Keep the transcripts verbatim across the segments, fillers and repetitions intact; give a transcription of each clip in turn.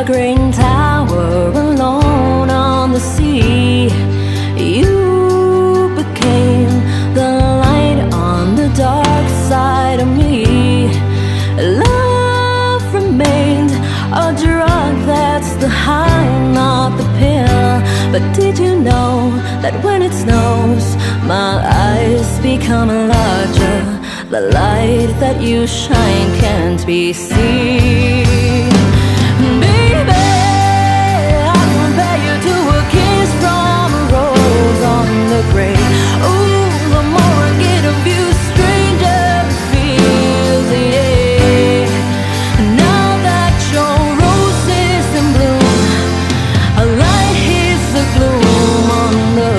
a green tower alone on the sea. You became the light on the dark side of me. Love remained a drug, that's the high, not the pill. But did you know that when it snows, my eyes become larger? The light that you shine can't be seen. Baby, I compare you to a kiss from a rose on the grave. Ooh, the more I get of you, stranger it feels, yeah. Now that your rose is in bloom, a light hits the gloom on the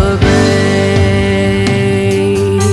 grave.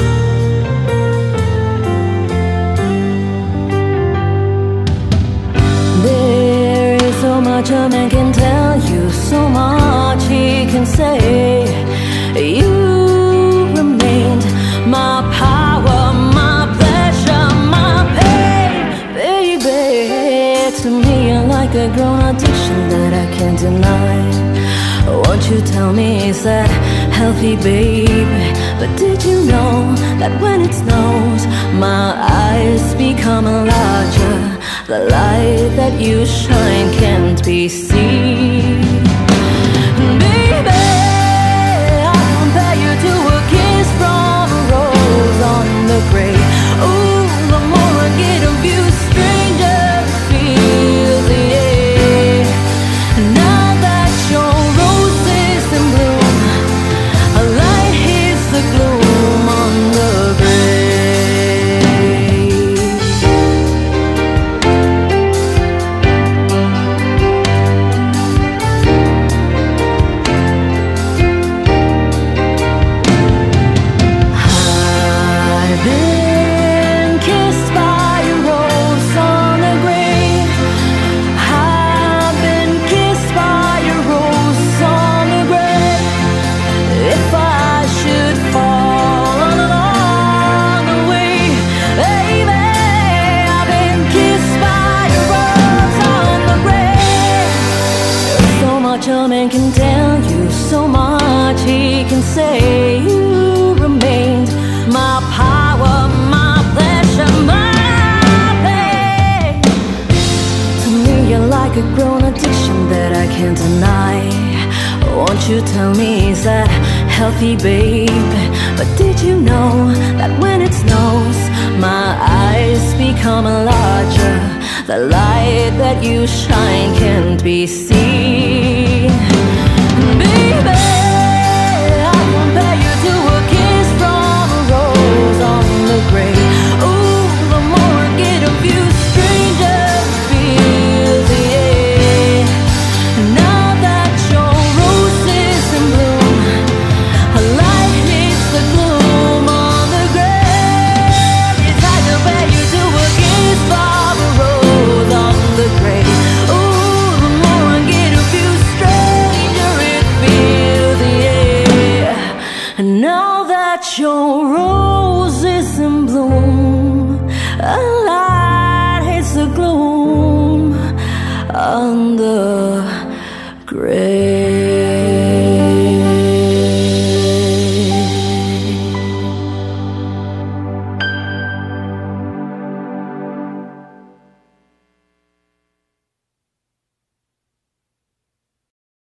There is so much a man can tell you, so much he can say. You remained my power, my pleasure, my pain. Baby, to me you're like a grown addiction that I can't deny. Won't you tell me, is that healthy, baby? But did you know that when it snows, my eyes become larger? The light that you shine can't be seen. Baby, I compare you to a kiss from a rose on the grave. Ooh, the more I get of you, stranger it feels, yeah. Now that your rose is in bloom, a light hits the gloom on the grave. I've been kissed by a rose on the grave. I've been kissed by a rose on the grave. If I should fall along the way, baby, I've been kissed by a rose on the grave. There's so much a man can tell you, so much he can say. You remained my power, my pleasure, my pain. To me you're like a grown addiction that I can't deny. Won't you tell me, is that healthy, babe? But did you know that when it snows, my eyes become larger? The light that you shine can't be seen.